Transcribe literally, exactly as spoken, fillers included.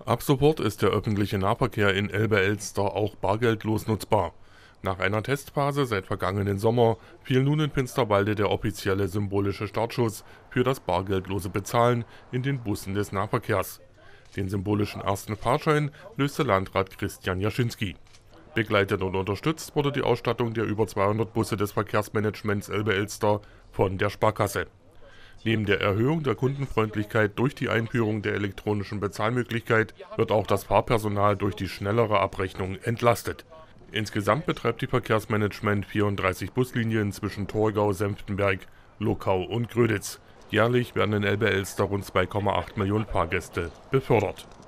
Ab sofort ist der öffentliche Nahverkehr in Elbe-Elster auch bargeldlos nutzbar. Nach einer Testphase seit vergangenen Sommer fiel nun in Finsterwalde der offizielle symbolische Startschuss für das bargeldlose Bezahlen in den Bussen des Nahverkehrs. Den symbolischen ersten Fahrschein löste Landrat Christian Jaschinski. Begleitet und unterstützt wurde die Ausstattung der über zweihundert Busse des Verkehrsmanagements Elbe-Elster von der Sparkasse. Neben der Erhöhung der Kundenfreundlichkeit durch die Einführung der elektronischen Bezahlmöglichkeit wird auch das Fahrpersonal durch die schnellere Abrechnung entlastet. Insgesamt betreibt die Verkehrsmanagement vierunddreißig Buslinien zwischen Torgau, Senftenberg, Luckau und Gröditz. Jährlich werden in Elbe-Elster rund zwei Komma acht Millionen Fahrgäste befördert.